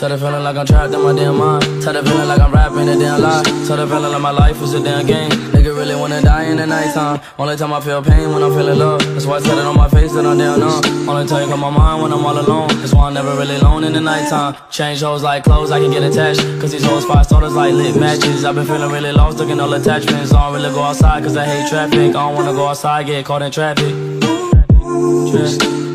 Tell the feeling like I'm trapped in my damn mind. Tell the feeling like I'm rapping a damn lie. Tell the feeling like my life is a damn game. Nigga really wanna die in the nighttime. Only time I feel pain when I'm feeling love. That's why I said it on my face that I'm down on. Only time you come my mind when I'm all alone. That's why I'm never really alone in the nighttime. Change hoes like clothes, I can get attached. Cause these hoes 5 starters like lit matches. I've been feeling really lost, looking all attachments. I don't really go outside cause I hate traffic. I don't wanna go outside, get caught in traffic.